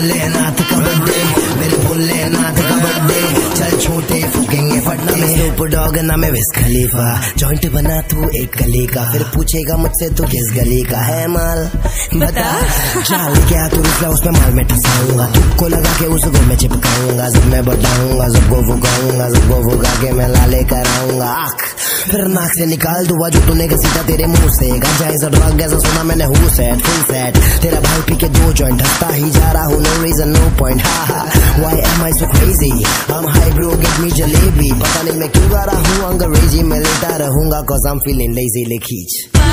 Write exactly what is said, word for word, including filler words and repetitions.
भोलेनाथ का बर्थडे, मेरे भोलेनाथ का बर्थडे। चल छोटे फूकेंगे फटना में, स्नूप डॉग ना मैं विस खलीफा। जॉइंट बना तू एक गली का, फिर पूछेगा मुझसे तू किस गली का है माल बता। चाल क्या तू रिश्ता उसमें माल में ठसाऊंगा, तुझको लगा के उसको मैं चिपकाऊंगा। जब मैं बताऊंगा सबको फुकाऊंगा, सबको फुका के मैं लाले कराऊंगा। आख फिर नाक से निकाल दूंगा जो तूने घसीटा तेरे मुंह से। गांजा इज अ ड्रग ऐसा सुना मैंने, हु सेड फुल सेट। तेरा भाई पी के दो जॉइंट हंसता ही जा रहा हूँ, नो रीजन नो पॉइंट। हा हा why am I so crazy, I'm high bro get me jalebi. पता नहीं मैं क्यों गा रहा हूँ अंग्रेजी में, लेटा रहूंगा cause I'm feeling lazy ले खींच।